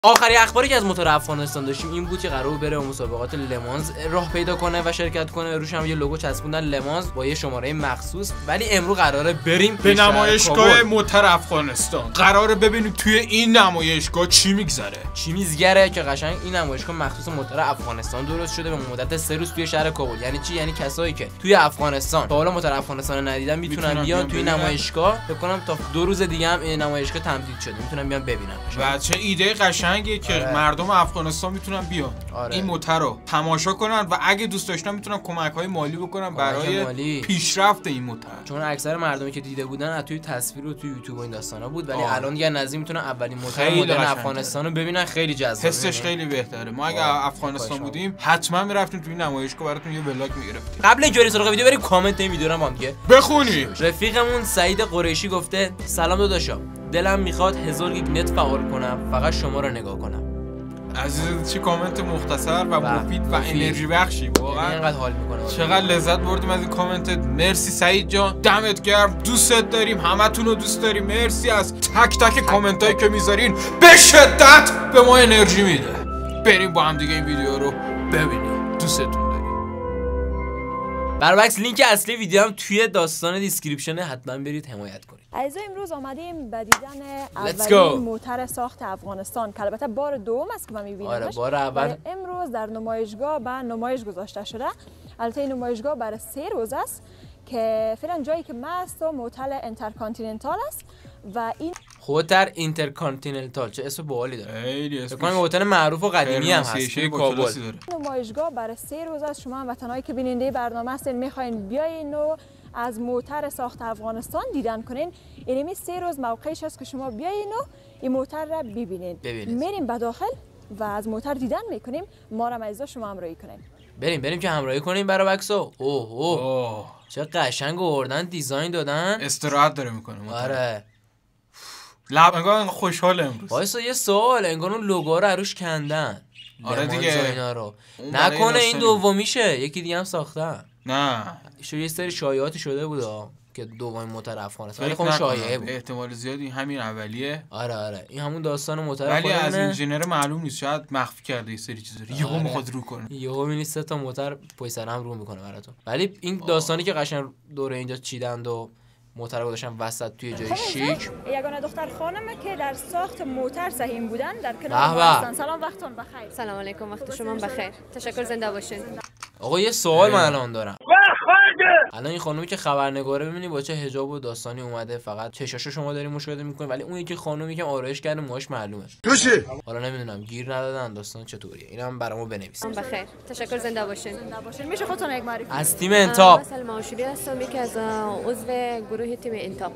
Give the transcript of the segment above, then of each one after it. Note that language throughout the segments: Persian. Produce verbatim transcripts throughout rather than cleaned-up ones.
آخرین اخباری که از موتور افغانستان داشتیم این بود که قرار بره به مسابقات لمانز راه پیدا کنه و شرکت کنه. روش هم یه لوگو چسبوندن لمانز با یه شماره مخصوص. ولی امروز قراره بریم به نمایشگاه موتور افغانستان. قراره ببینیم توی این نمایشگاه چی میگذره. چی میگذره که قشنگ این نمایشگاه مخصوص موتور افغانستان درست شده به مدت سه روز توی شهر کابل. یعنی چی؟ یعنی کسایی که توی افغانستان تا حالا موتور افغانستان رو ندیدن میتونن بیان توی نمایشگاه. فکر کنم تا دو روز دیگه هم این نمایشگاه تمدید شده، میتونن بیان ببینن. و چه ایده قشنگه که آره. مردم افغانستان میتونن بیان آره. این موتور رو تماشا کنن و اگه دوست داشتن میتونن کمک‌های مالی بکنن برای مالی. پیشرفت این موتور. چون اکثر مردمی که دیده بودن از توی تصویر و توی یوتیوب و این داستانا بود، ولی آه. الان دیگه نزدیک میتونن اولین موتور مدرن افغانستان رو ببینن. خیلی جذابه، حسش خیلی بهتره. ما اگه آه. افغانستان بودیم حتما میرفتیم توی نمایشگاه براتون یه ولاگ میگرفتیم. قبل اینکه بریم سراغ ویدیو بریم کامنت این ویدیو رو با هم دیگه بخونیم. رفیقمون سعید قریشی گفته سلام داداشا، دلم میخواد هزار گیگ نت فعال کنم، فقط شما رو نگاه کنم. عزیز چی کامنت مختصر و مفید و انرژی بخشی. واقعا اینقدر حال میکنه. چقدر لذت بردیم از این کامنتت. مرسی سعید جان، دمت گرم، دوستت داریم، همتون رو دوست داریم. مرسی از تک تک کامنت هایی که میذارین، به شدت به ما انرژی میده. بریم با هم دیگه این ویدیو رو ببینیم. دوستتون داریم. برعکس لینک اصلی ویدیو هم توی داستان دیسکریپشن، حتما برید حمایت کنید. عزیزا امروز آمدیم به دیدن اولین موتور ساخت افغانستان که البته بار دوم است که ما می‌بینیمش. آره بار اول امروز در نمایشگاه به نمایش گذاشته شده. البته این نمایشگاه برای سه روز است که فعلا جایی که ما هستم هتل اینترکانتیننتال است و این هتل اینترکانتیننتال چه اسم باحالی داره. خیلی اسم. فکر کنم هتل معروف و قدیمی هم هست توی کابل. نمایشگاه برای سه روز است. شما وطنایی که بیننده برنامه هستین میخواین بیاین و از موتور ساخت افغانستان دیدن کنین. اینمی سه روز موقعش است که شما بیاین و این موتور را ببینین. میریم به داخل و از موتور دیدن میکنیم. ما را عزیزا شما همراهی کنین. بریم بریم که همراهی کنیم برای بکسو. اوه اوه چه قشنگ آوردن، دیزاین دادن. استراحت داره میکنه. آره لب انگار خوشحاله امروز. وایسا یه سوال، انگار اون لوگو رو روش کندن. آره دیگه اینا رو نکنه این دومیشه یکی دیگه هم ساختن. نه شو یه سری شایعاتی شده بود که دومین موتور افغانستان، ولی خب شایعه بود. احتمال زیادی همین اولیه. آره آره این همون داستان موتور، ولی از انجینر معلوم نیست، شاید مخفی کرده یه سری چیزا رو. یهو میخواد رو کنه، یهو میبینی سه تا موتور پشت سر هم رو میکنه براتون. ولی این داستانی که قشنگ دوره اینجا چیدند و موتور گذاشتن وسط توی جای شیک. یگانه دختر خانمه که در ساخت موتور سهیم بودن در کنار ما هستن. سلام وقتتون بخیر. سلام علیکم، وقت شما بخیر. تشکر، زنده باشین. آقا یه سوال من الان دارم. الان این خانومی که خبرنگاره ببینی با چه حجاب و داستانی اومده، فقط چشاشو شما داری مشاهده میکنی، ولی اون یکی خانومی که آرایش کرده موهاش معلومه. توشه حالا نمیدونم گیر ندادن داستان چطوریه. اینم برامو بنویسید. بخیر. تشکر، زنده باشین. زنده باشین. میشه خودتون یک معرفی؟ از تیم انتاپ. سلما معاشری هستم، یکی از عضو گروه تیم انتاپ.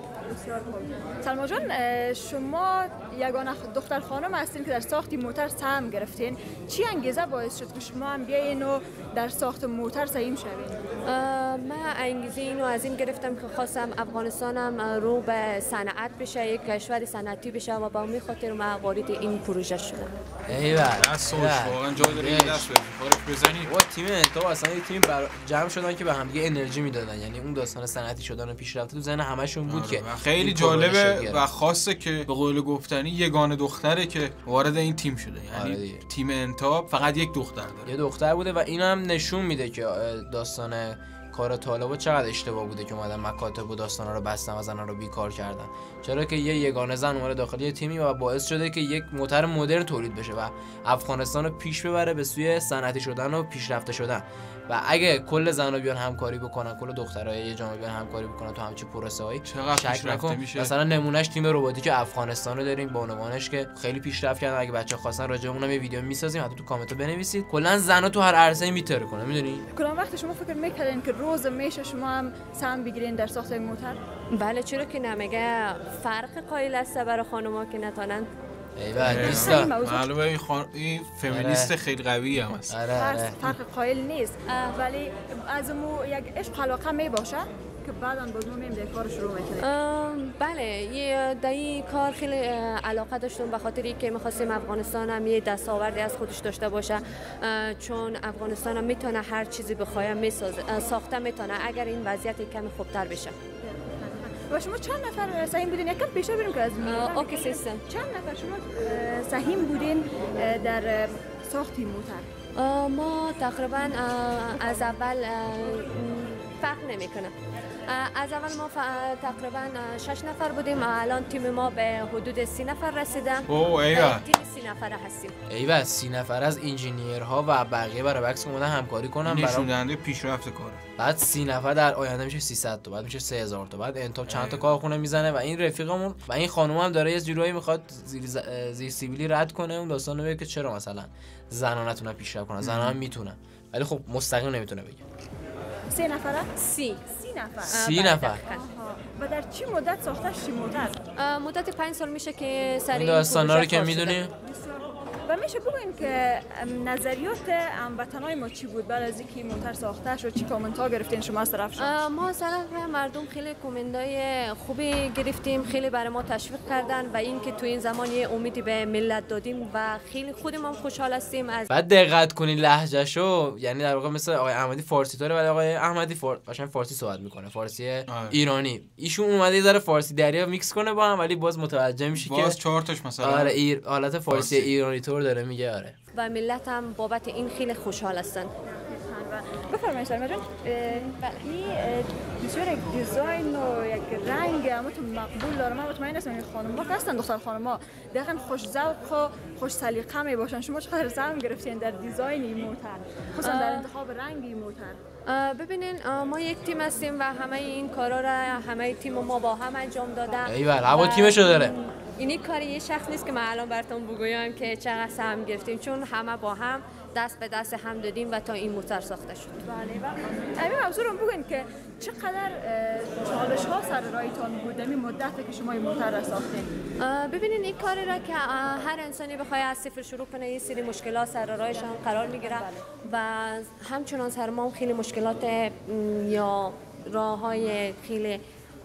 سلما جان، شما یگانه دختر خانم هستین که در ساخت موتور سهم گرفتین. چی انگیزه باعث شد که شما هم بیاین و در ساخت موتور سهیم شوین؟ من انگیزه اینو از این گرفتم که خواستم افغانستانم رو به صنعت بشه، یک کشور صنعتی بشه و با همین خاطر من وارد این پروژه شدم. ایول دست واقعا جای داره دست بزنی. با تیم انتاپ اصلا یه تیم بر... جمع شدن که به هم دیگه انرژی میدادن. یعنی اون داستان صنعتی شدن و پیشرفت تو ذهن همشون بود. آره. که خیلی جالبه و خاصه که به قول گفتنی یگانه دختره که وارد این تیم شده. یعنی آره تیم انتاپ فقط یک دختر داره. یه دختر بوده و اینم نشون میده که داستان کار طالبا چقدر اشتباه بوده که اومدن مکاتب و داستانا رو بستن و زنا رو بیکار کردن. چرا که یه یگانه زن اومده داخل یه تیمی و باعث شده که یک موتور مدرن تولید بشه و افغانستان رو پیش ببره به سوی صنعتی شدن و پیشرفته شدن. و اگه کل زنا بیان همکاری بکنن، کل دخترای یه جامعه بیان همکاری بکنن تو همچین پروسه‌ای، شک نکن مثلا نمونهش تیم رباتیک افغانستان رو داریم با عنوانش که خیلی پیشرفت کردن. اگه بچه‌ها خواستن راجع به اونم یه ویدیو میسازیم، حتی تو کامنت بنویسید. کلا زنا تو هر عرصه‌ای میتره کنه، میدونی؟ کدام وقت شما فکر می‌کردین که روز میشه شما هم سهم بگیرین در ساخت موتور؟ بله، چرا که نمیگه فرق قائل است برای خانم‌ها که نتونن. ایول نیست. معلومه این خان... این فمینیست خیلی قوی هم است. فرق قائل نیست، ولی از مو یک عشق علاقه می باشه که بعداً باز ما می‌ایم کار شروع می‌کنیم. بله، یه در این کار خیلی علاقه داشتم به خاطر اینکه می‌خواستیم افغانستان هم یه دستاوردی از خودش داشته باشه، چون افغانستان هم میتونه هر چیزی بخواد میسازه، ساخته میتونه اگر این وضعیت کمی خوبتر بشه. و شما چند نفر سهیم بودین؟ یکم پیشا بریم که از آه، اوکی سیستم. چند نفر شما اه، سهیم بودین اه، در اه، ساخت این موتر؟ آه، ما تقریبا آه، از اول آه، فرق نمیکنه. از اول ما ف- تقریبا آه، شش نفر بودیم. الان تیم ما به حدود سی نفر رسیده. اوه ایوه. تیم سی نفره هستیم. ایوه سی نفر از انجینیرها و بقیه برای بکس اومدن همکاری کنن نشون برای دهنده پیشرفت کاره. بعد سی نفر در آینده میشه سیصد تا، بعد میشه سه هزار تا، بعد انتاب چند تا کارخونه میزنه و این رفیقمون و این خانم هم داره یه جورایی میخواد زیر ز... زیر سیبیلی رد کنه اون داستانو بگه که چرا مثلا زنا نتونن پیشرفت کنن. زنا هم میتونن ولی خب مستقیم نمیتونه بگه. سه نفره؟ سی سی نفر. سی بله، نفر. آها. و در چی مدت ساختش چی موتر؟ آه، مدت پنج سال میشه که سر این این داستانا پروژه رو که کار شده. میدونی و میشه بگوین که ام، نظریات هموطنای ما چی بود بعد از اینکه این موتر ساخته شد؟ چی کامنت ها گرفتین شما از طرفشون؟ آه، ما از طرف مردم خیلی کامنتای خوبی گرفتیم، خیلی برای ما تشویق کردن و اینکه تو این زمان یه امیدی به ملت دادیم و خیلی خودمون خوشحال هستیم از بعد دقت کنی لهجهشو، یعنی در واقع مثل آقای احمدی فارسی داره ولی آقای احمدی فار... قشنگ فارسی صحبت میکنه، فارسی ایرانی. ایشون اومده یه ذره فارسی دریا میکس کنه با هم ولی باز متوجه میشی که باز چهار تاش مثلا آره ایر... حالت فارسی, فارسی. ایرانی طور داره میگه. آره و ملت هم بابت این خیلی خوشحال هستن. بفرمایید سلمه جان. این بسیار یک دیزاین و یک رنگ همتون مقبول داره. من مطمئن هستم این خانم ها که هستن دختر خانم ها دقیقا خوش ذوق و خوش سلیقه می باشن. شما چقدر سهم گرفتین در دیزاین این موتر، خصوصا در انتخاب رنگ این موتر؟ ببینین ما یک تیم هستیم و همه این کارا را همه تیم ما با هم انجام دادن. ایول هوا تیمشو داره. اینی کاری یه شخص نیست که من الان براتون بگویم که چقدر سهم گرفتیم، چون همه با هم دست به دست هم دادیم و تا این موتر ساخته شد. بله و همین موضوع رو بگین که چقدر چالش ها سر رایتان بود این مدتی که شما این موتر را ساختین؟ ببینین این کاری را که هر انسانی بخواد از صفر شروع کنه یه سری مشکلات سر راهشان قرار میگیره و همچنان سر ما خیلی مشکلات یا راههای خیلی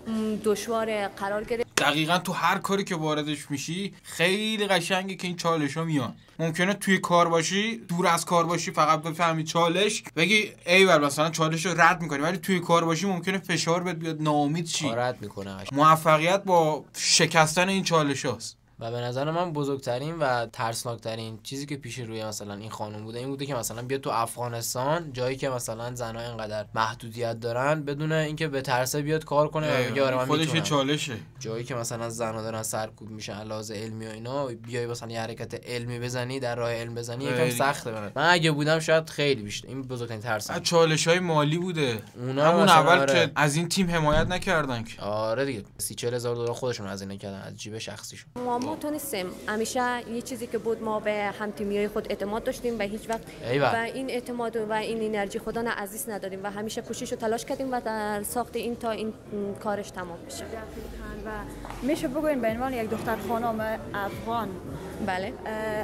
دشوار قرار گرفت. دقیقاً تو هر کاری که واردش میشی خیلی قشنگه که این چالش ها میان. ممکنه توی کار باشی، دور از کار باشی، فقط بفهمی چالش بگی ایول مثلا چالش رو رد میکنی، ولی توی کار باشی ممکنه فشار بهت بیاد، ناامید شی. رد میکنه. موفقیت با شکستن این چالش هاست. و به نظر من بزرگترین و ترسناکترین چیزی که پیش روی مثلا این خانم بوده این بوده که مثلا بیاد تو افغانستان، جایی که مثلا زنها اینقدر محدودیت دارن، بدون اینکه به ترسه بیاد کار کنه و بگه آره من خودش میتونم. چالشه. جایی که مثلا زنها دارن سرکوب میشن علاوه علمی و اینا، بیای مثلا یه حرکت علمی بزنی، در راه علم بزنی، یکم سخته برات. من اگه بودم شاید خیلی بیشتر. این بزرگترین ترس. چالش‌های مالی بوده. اونا همون اول آره. که از این تیم حمایت نکردن که. آره دیگه سی چهل هزار دلار خودشون هزینه کردن از جیب شخصیشون. ما ما تونستیم همیشه یه چیزی که بود، ما به هم تیمیای خود اعتماد داشتیم و هیچ وقت ایوه. و این اعتماد و این انرژی خدا نه عزیز نداریم و همیشه کوشش و تلاش کردیم و در ساخت این تا این کارش تمام بشه. و میشه بگوین به عنوان یک دختر خانم افغان بله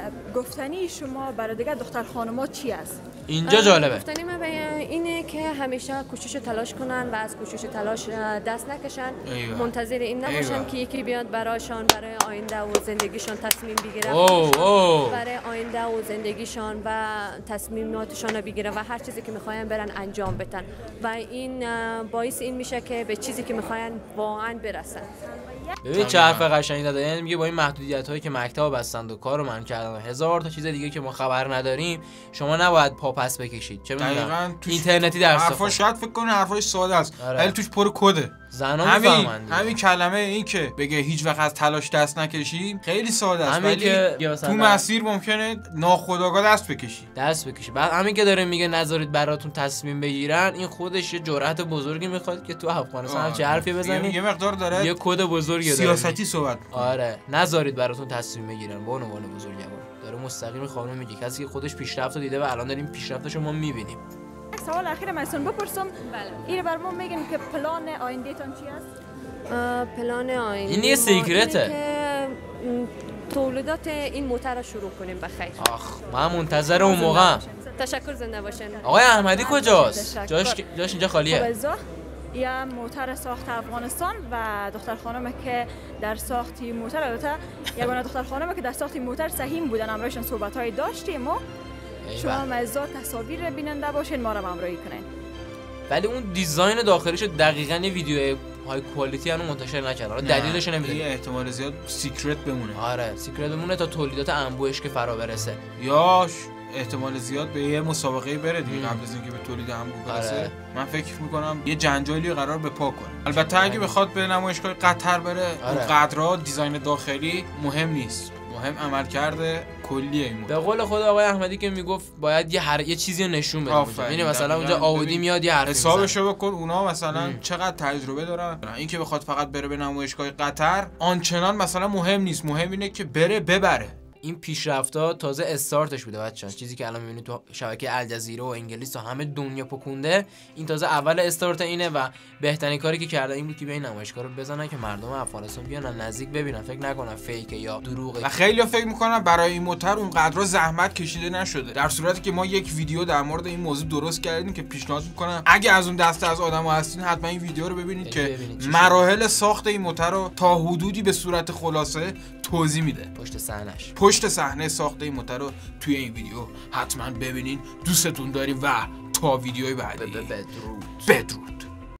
گفتنی شما برای دیگه دختر خانم‌ها چی است؟ اینجا جالبه. گفتنی من اینه که همیشه کوشش و تلاش کنن و از کوشش و تلاش دست نکشن. ایوه. منتظر این نباشن ایوه. که یکی بیاد برایشان برای آینده و زندگیشان تصمیم بگیره. اوه اوه. برای آینده و زندگیشان و تصمیماتشان رو بگیره و هر چیزی که میخواین برن انجام بدن و این باعث این میشه که به چیزی که میخواین واقعا برسن. ببین چه حرف قشنگی داده. یعنی میگه با این محدودیت هایی که مکتب بستند و کارو من کردن هزار تا چیز دیگه که ما خبر نداریم، شما نباید پا پس بکشید. چه میدونم اینترنتی درس حرفاش شاید فکر کنه حرفاش ساده است آره. ولی توش پر کده. زنا همین میفهمن همین کلمه این که بگه هیچ وقت از تلاش دست نکشی خیلی ساده است، همین ولی که تو مسیر ممکنه ناخودآگاه دست بکشی. دست بکشی. بعد همین که داره میگه نذارید براتون تصمیم بگیرن، این خودش یه جرأت بزرگی میخواد که تو افغانستان هم چه حرفی بزنی. یه مقدار داره یه کد بزرگی داره سیاستی صحبت. آره نذارید براتون تصمیم بگیرن. با عنوان بزرگوار داره مستقیم خانم میگه، کسی که خودش پیشرفت دیده و الان داریم پیشرفتشو ما میبینیم. سوال اخیرم ازتون بپرسم. بله. این بر ما میگن که پلان آیندهتون چی است؟ پلان آینده این یه سیکرته. تولیدات این موتر رو شروع کنیم بخیر. آخ من منتظر اون موقع. تشکر، زنده باشین. آقای احمدی کجاست؟ تشکر. جاش جاش اینجا خالیه. یا موتر ساخت افغانستان و دختر خانم که در ساختی موتر، البته یگانه دختر خانم که در ساختی موتر سهیم بودن، همراهشون صحبت‌های داشتیم و شما مزا تصاویر رو بیننده باشین، ما رو همراهی کنین. ولی اون دیزاین داخلیش دقیقاً یه ویدیو های کوالیتی هنوز منتشر نکردن. حالا دلیلش نمیدونم. احتمال زیاد سیکرت بمونه. آره سیکرت بمونه تا تولیدات انبوهش که فرا برسه. یا احتمال زیاد به یه مسابقه بره دیگه قبل از اینکه به تولید انبوه برسه. آره. من فکر میکنم یه جنجالی قرار به پا کنه. البته اگه بخواد به نمایشگاه قطر بره، آره. اون قدرها دیزاین داخلی مهم نیست. مهم عملکرد کلیه این به قول خود آقای احمدی که میگفت باید یه هر... یه چیزی رو نشون بده اونجا. یعنی مثلا اونجا آودی میاد یه حرفی میزنه. حسابشو بکن اونا مثلا ام. چقدر تجربه دارن. این که بخواد فقط بره به نمایشگاه قطر آنچنان مثلا مهم نیست. مهم اینه که بره ببره. این پیشرفت‌ها تازه استارتش بوده بچه‌ها. چیزی که الان می‌بینید تو شبکه الجزیره و انگلیس و همه دنیا پکونده، این تازه اول استارت اینه و بهترین کاری که کرده این بود که به این نمایشگاه رو بزنن که مردم افغانستان بیان نزدیک ببینن، فکر نکنن فیک یا دروغه. و خیلی‌ها فکر می‌کنن برای این موتور اونقدر زحمت کشیده نشده، در صورتی که ما یک ویدیو در مورد این موضوع درست کردیم که پیشنهاد می‌کنم اگه از اون دسته از آدم‌ها هستین حتما این ویدیو رو ببینید که ببینید مراحل ساخت این موتور رو تا حدودی به صورت خلاصه توضیح میده. پشت صحنه‌اش پشت صحنه ساخت این موتور رو توی این ویدیو حتما ببینین. دوستتون داریم و تا ویدیوی بعدی بدرود بدرود.